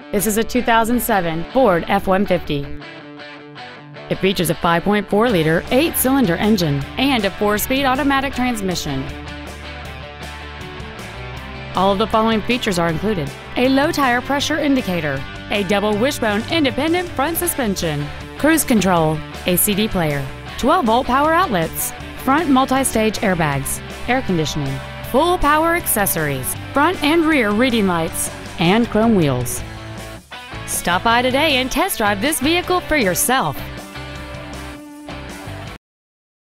This is a 2007 Ford F-150. It features a 5.4-liter, 8-cylinder engine and a 4-speed automatic transmission. All of the following features are included: a low tire pressure indicator, a double wishbone independent front suspension, cruise control, a CD player, 12-volt power outlets, front multi-stage airbags, air conditioning, full power accessories, front and rear reading lights, and chrome wheels. Stop by today and test drive this vehicle for yourself.